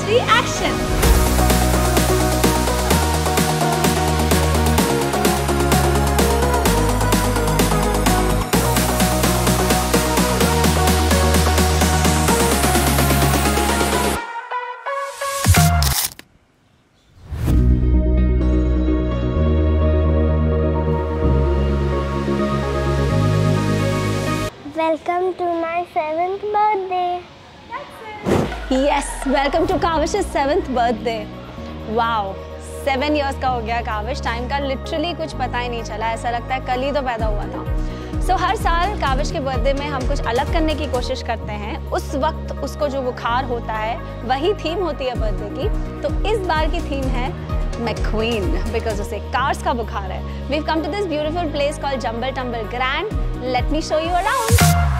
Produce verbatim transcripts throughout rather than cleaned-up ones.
reaction. Welcome to my seventh birthday. Yes, welcome to Kavish's seventh birthday. Wow, seven years का हो गया Kaavish. Time का literally कुछ पता ही नहीं चला. ऐसा लगता है कल ही तो पैदा हुआ था. सो so, हर साल काविश के बर्थडे में हम कुछ अलग करने की कोशिश करते हैं. उस वक्त उसको जो बुखार होता है वही थीम होती है बर्थडे की. तो इस बार की थीम है McQueen because उसे कार्स का बुखार है. We've come to this beautiful place called Jumble Tumble Grand. Let me show you around.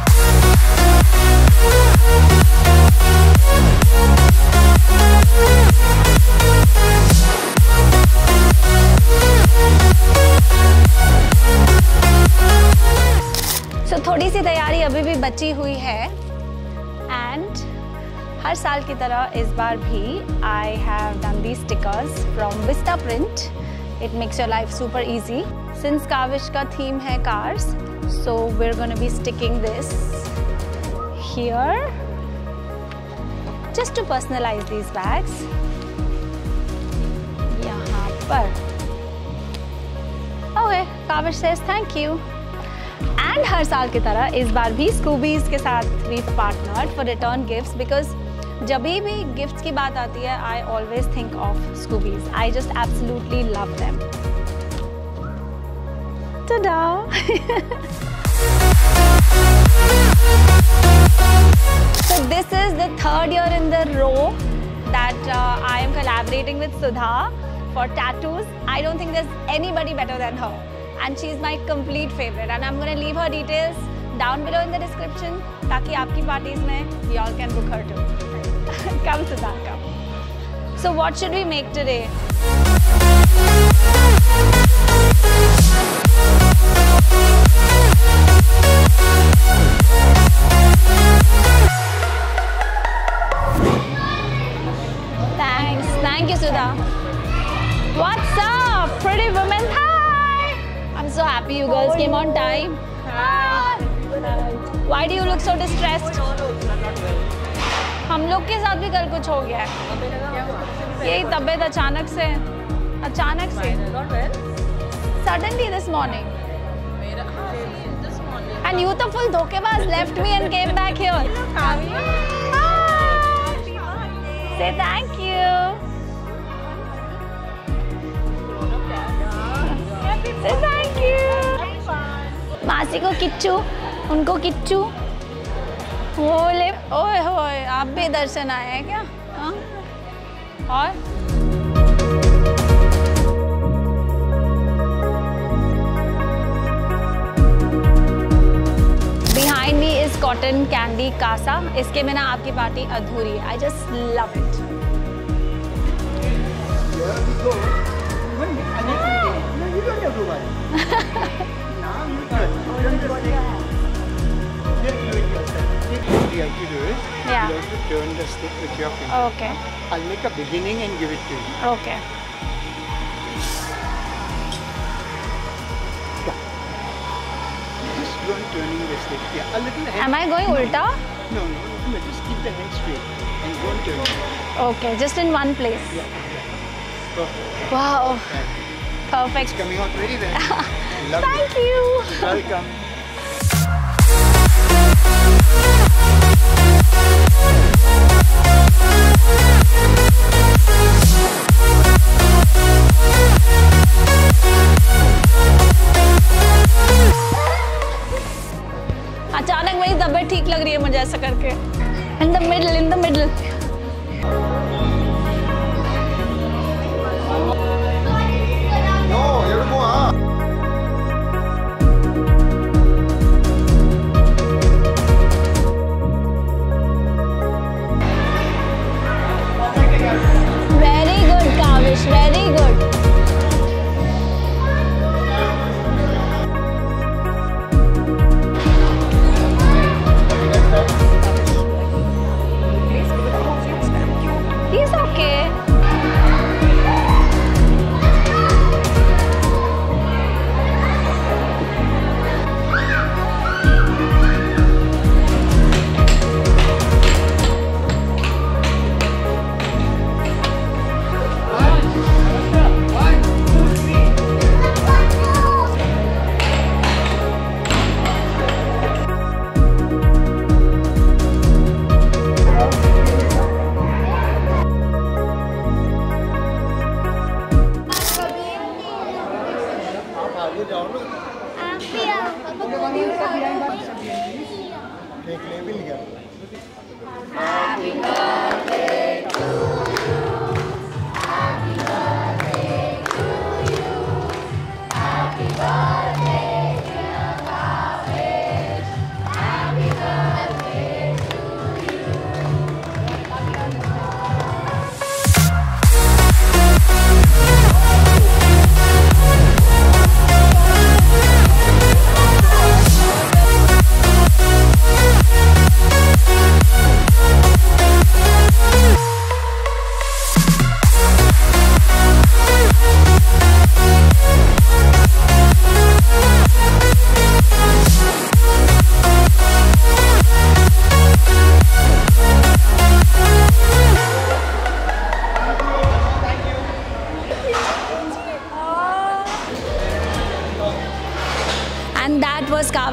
So थोड़ी सी तैयारी अभी भी बची हुई है. And हर साल की तरह इस बार भी I have done these stickers from Vista Print. It makes your life super easy. Since Kavish का theme है cars, so we're going to be sticking this here just to personalize these bags. यहाँ पर. Okay, Kavish says thank you. And हर साल की तरह इस बार भी Scoobies के साथ we've partnered for return gifts because जब भी गिफ्ट्स की बात आती है I always think of Scoobies. I just absolutely love them. Ta-da! So this is the third year in the row that uh, I am collaborating with Sudha for tattoos. I don't think there's anybody better than her. And she's my complete favorite. And I'm going to leave her details down below in the description ताकि आपकी parties में y'all can book her too. Come Sudha, come. So what should we make today? Thanks, thank you Sudha. What's up, pretty women? Hi! I'm so happy you girls came on time. Hi. Why do you look so distressed? हम लोग के साथ भी कल कुछ हो गया है. यही तबीयत अचानक से अचानक से suddenly this morning. And you तो full धोखेबाज left me and came back here. Say thank you. Say thank you. मासी को किच्चू, उनको किच्चू. ओले, ओए होए, आप भी दर्शन आए हैं क्या? हाँ? और? Behind me is cotton candy casa. इसके बिना आपकी पार्टी अधूरी है. I just love it. You have to do it. Yeah. You have to turn the stick with your finger. Okay. I'll make a beginning and give it to you. Okay. Yeah. Just go on turning the stick. Yeah. A little head. Am I going ulta? No, no, no. Just keep the hand straight and go on turning. Okay, just in one place. Yeah. yeah. Perfect. Wow. Okay. Perfect. It's coming out very well. Love Thank it. you. Welcome. अचानक मेरी तबीयत ठीक लग रही है मुझे ऐसा करके. In the middle, in the middle. No, you have to go up. Very good, Kavish. Very good. He's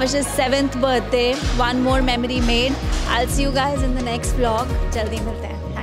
Kavish's seventh birthday. One more memory made. I'll see you guys in the next vlog. जल्दी मिलते हैं.